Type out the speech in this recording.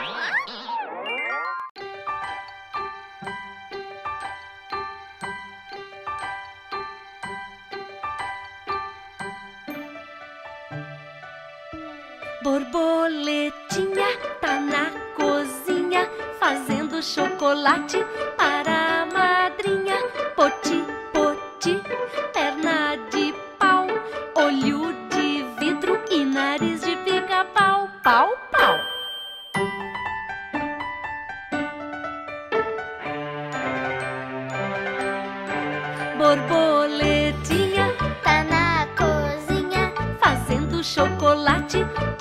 Borboletinha tá na cozinha fazendo chocolate para a madrinha. Poti, poti, perna de pau, olho de vidro e nariz de pica-pau. Pau, pau. Borboletinha Tá na cozinha fazendo chocolate